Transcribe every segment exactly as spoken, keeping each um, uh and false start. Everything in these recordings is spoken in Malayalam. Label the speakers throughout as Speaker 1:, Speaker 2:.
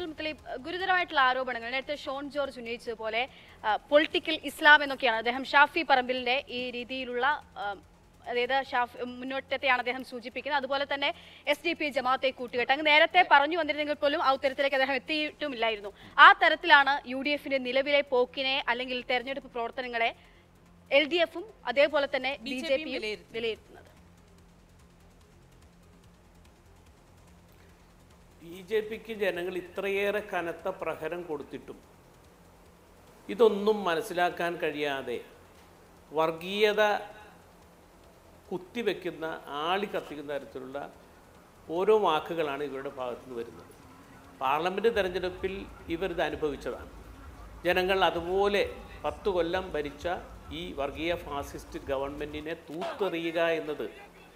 Speaker 1: അബ്ദുൽ മുത്തലിബ്, ഗുരുതരമായിട്ടുള്ള ആരോപണങ്ങൾ നേരത്തെ ഷോൺ ജോർജ് ഉന്നയിച്ചതുപോലെ പൊളിറ്റിക്കൽ ഇസ്ലാം എന്നൊക്കെയാണ് അദ്ദേഹം ഷാഫി പറമ്പിലിന്റെ ഈ രീതിയിലുള്ള അതായത് ഷാഫ് മുന്നോട്ടത്തെയാണ് അദ്ദേഹം സൂചിപ്പിക്കുന്നത്. അതുപോലെ തന്നെ എസ് ഡി പി ജമാഅത്തെ കൂട്ടുകെട്ട് അങ്ങ് നേരത്തെ പറഞ്ഞു വന്നിരുന്നെങ്കിൽ പോലും ആ ഉത്തരത്തിലേക്ക് അദ്ദേഹം എത്തിയിട്ടുമില്ലായിരുന്നു. ആ തരത്തിലാണ് യു ഡി എഫിന്റെ നിലവിലെ പോക്കിനെ അല്ലെങ്കിൽ തെരഞ്ഞെടുപ്പ് പ്രവർത്തനങ്ങളെ എൽ ഡി എഫും അതേപോലെ തന്നെ ബി ജെ പിയും വിലയിരുത്തുന്നത്.
Speaker 2: ബി ജെ പിക്ക് ജനങ്ങൾ ഇത്രയേറെ കനത്ത പ്രഹരം കൊടുത്തിട്ടും ഇതൊന്നും മനസ്സിലാക്കാൻ കഴിയാതെ വർഗീയത കുത്തിവെക്കുന്ന ആളി കത്തിക്കുന്ന തരത്തിലുള്ള ഓരോ വാക്കുകളാണ് ഇവരുടെ ഭാഗത്തു നിന്ന് വരുന്നത്. പാർലമെൻറ്റ് തെരഞ്ഞെടുപ്പിൽ ഇവരിത് അനുഭവിച്ചതാണ്. ജനങ്ങൾ അതുപോലെ പത്തു കൊല്ലം ഭരിച്ച ഈ വർഗീയ ഫാസിസ്റ്റ് ഗവൺമെൻറ്റിനെ തൂത്തെറിയുക എന്നത്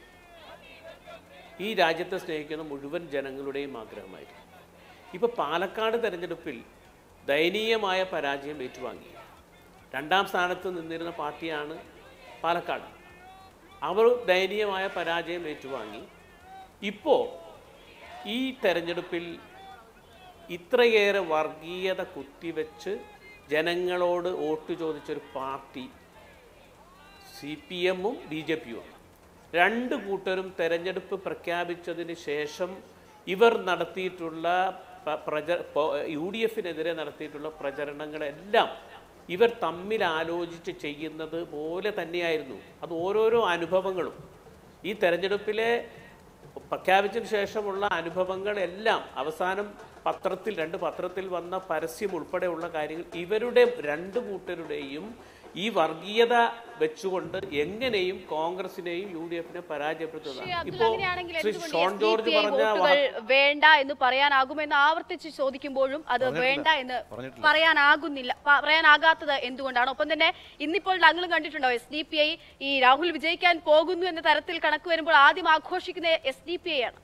Speaker 2: ഈ രാജ്യത്തെ സ്നേഹിക്കുന്ന മുഴുവൻ ജനങ്ങളുടെയും ആഗ്രഹമായിരുന്നു. ഇപ്പോൾ പാലക്കാട് തെരഞ്ഞെടുപ്പിൽ ദയനീയമായ പരാജയം ഏറ്റുവാങ്ങി. രണ്ടാം സ്ഥാനത്ത് നിന്നിരുന്ന പാർട്ടിയാണ് പാലക്കാട്. അവർ ദയനീയമായ പരാജയം ഏറ്റുവാങ്ങി. ഇപ്പോൾ ഈ തെരഞ്ഞെടുപ്പിൽ ഇത്രയേറെ വർഗീയത കുത്തിവെച്ച് ജനങ്ങളോട് വോട്ട് ചോദിച്ചൊരു പാർട്ടി സി പി എമ്മും ബി ജെ പിയുമാണ്. രണ്ട് കൂട്ടരും തെരഞ്ഞെടുപ്പ് പ്രഖ്യാപിച്ചതിന് ശേഷം ഇവർ നടത്തിയിട്ടുള്ള പ്രച യു ഡി എഫിനെതിരെ നടത്തിയിട്ടുള്ള പ്രചരണങ്ങളെല്ലാം ഇവർ തമ്മിൽ ആലോചിച്ച് ചെയ്യുന്നത് പോലെ തന്നെയായിരുന്നു. അത് ഓരോരോ അനുഭവങ്ങളും ഈ തെരഞ്ഞെടുപ്പിലെ പ്രഖ്യാപിച്ചതിന് ശേഷമുള്ള അനുഭവങ്ങളെല്ലാം അവസാനം പത്രത്തിൽ രണ്ട് പത്രത്തിൽ വന്ന പരസ്യം ഉൾപ്പെടെയുള്ള കാര്യങ്ങൾ ഇവരുടെ രണ്ട് കൂട്ടരുടെയും ഈ വർഗീയത വെച്ചുകൊണ്ട് എങ്ങനെയും കോൺഗ്രസിനെയും യു ഡി എഫിനെ പരാജയപ്പെടുത്തുന്നതാണ്. ഇപ്പോൾ ശ്രീ ഷോൺ ജോർജ് പറഞ്ഞ
Speaker 1: വേണ്ട എന്ന് പറയാനാകുമെന്ന് ആവർത്തിച്ച് ചോദിക്കുമ്പോഴും അത് വേണ്ട എന്ന് പറയാനാകുന്നില്ല. പറയാനാകാത്തത് എന്തുകൊണ്ടാണ്? ഒപ്പം തന്നെ ഇന്നിപ്പോൾ താങ്കളും കണ്ടിട്ടുണ്ടോ എസ് ഡി പി ഐ ഈ രാഹുൽ വിജയിക്കാൻ പോകുന്നു എന്ന തരത്തിൽ കണക്ക് വരുമ്പോൾ ആദ്യം ആഘോഷിക്കുന്ന എസ് ഡി പി ഐ ആണ്.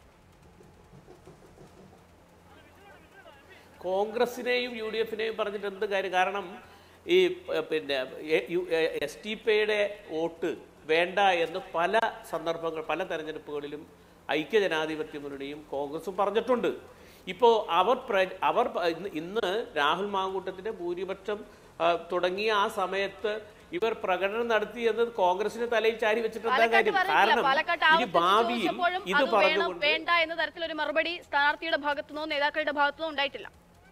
Speaker 2: കോൺഗ്രസിനെയും യു ഡി എഫിനെയും പറഞ്ഞിട്ട് എന്ത് കാര്യം? കാരണം ഈ പിന്നെ എസ് ടി പി ഐയുടെ വോട്ട് വേണ്ട എന്ന് പല സന്ദർഭങ്ങൾ പല തെരഞ്ഞെടുപ്പുകളിലും ഐക്യജനാധിപത്യ മുന്നണിയും കോൺഗ്രസും പറഞ്ഞിട്ടുണ്ട്. ഇപ്പോൾ അവർ അവർ ഇന്ന് രാഹുൽ മാങ്കൂട്ടത്തിൻ്റെ ഭൂരിപക്ഷം തുടങ്ങിയ ആ സമയത്ത് ഇവർ പ്രകടനം നടത്തി എന്നത് കോൺഗ്രസിന്റെ തലയിൽ ചാരി വെച്ചിട്ട് എന്താ കാര്യം? കാരണം ഇനി ഭാവിയിൽ ഇത് പറഞ്ഞുകൊണ്ട്
Speaker 1: വേണ്ട എന്ന തരത്തിലൊരു മറുപടി സ്ഥാനാർത്ഥിയുടെ ഭാഗത്തുനിന്നോ നേതാക്കളുടെ ഭാഗത്തുനിന്നോ ഉണ്ടായിട്ടില്ല.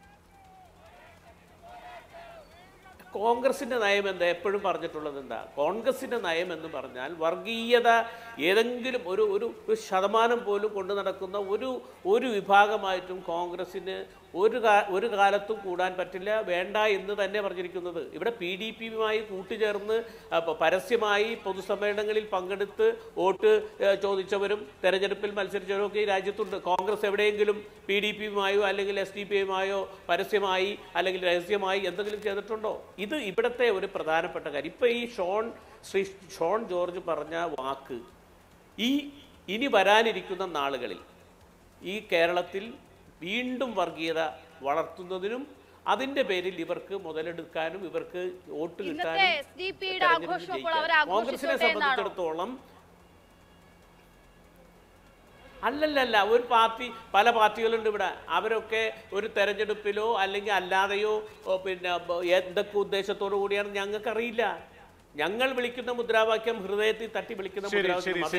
Speaker 2: കോൺഗ്രസിൻ്റെ നയം എന്താ എപ്പോഴും പറഞ്ഞിട്ടുള്ളത്? എന്താ കോൺഗ്രസിൻ്റെ നയം എന്ന് പറഞ്ഞാൽ വർഗീയത ഏതെങ്കിലും ഒരു ഒരു ഒരു ശതമാനം പോലും കൊണ്ടു നടക്കുന്ന ഒരു ഒരു വിഭാഗമായിട്ടും കോൺഗ്രസിന് ഒരു കാ ഒരു കാലത്തും കൂടാൻ പറ്റില്ല, വേണ്ട എന്ന് തന്നെ പറഞ്ഞിരിക്കുന്നത്. ഇവിടെ പി ഡി പിയുമായി കൂട്ടുചേർന്ന് പരസ്യമായി പൊതുസമ്മേളനങ്ങളിൽ പങ്കെടുത്ത് വോട്ട് ചോദിച്ചവരും തെരഞ്ഞെടുപ്പിൽ മത്സരിച്ചവരും ഒക്കെ ഈ രാജ്യത്തുണ്ട്. കോൺഗ്രസ് എവിടെയെങ്കിലും പി ഡി പിയുമായോ അല്ലെങ്കിൽ എസ് ഡി പി യുമായോ പരസ്യമായി അല്ലെങ്കിൽ രഹസ്യമായി എന്തെങ്കിലും ചെയ്തിട്ടുണ്ടോ? ഇത് ഇവിടുത്തെ ഒരു പ്രധാനപ്പെട്ട കാര്യം. ഇപ്പം ഈ ഷോൺ ശ്രീ ഷോൺ ജോർജ് പറഞ്ഞ വാക്ക് ഈ ഇനി വരാനിരിക്കുന്ന നാളുകളിൽ ഈ കേരളത്തിൽ വീണ്ടും വർഗീയത വളർത്തുന്നതിനും അതിന്റെ പേരിൽ ഇവർക്ക് മുതലെടുക്കാനും ഇവർക്ക് വോട്ട് കിട്ടാനും കോൺഗ്രസിനെ സംബന്ധിച്ചിടത്തോളം അല്ലല്ലല്ല ഒരു പാർട്ടി പല പാർട്ടികളുണ്ട് ഇവിടെ. അവരൊക്കെ ഒരു തെരഞ്ഞെടുപ്പിലോ അല്ലെങ്കിൽ അല്ലാതെയോ പിന്നെ എന്തൊക്കെ ഉദ്ദേശത്തോടു കൂടിയാണ് ഞങ്ങൾക്കറിയില്ല. ഞങ്ങൾ വിളിക്കുന്ന മുദ്രാവാക്യം ഹൃദയത്തിൽ തട്ടി വിളിക്കുന്ന മുദ്രാവാക്യം.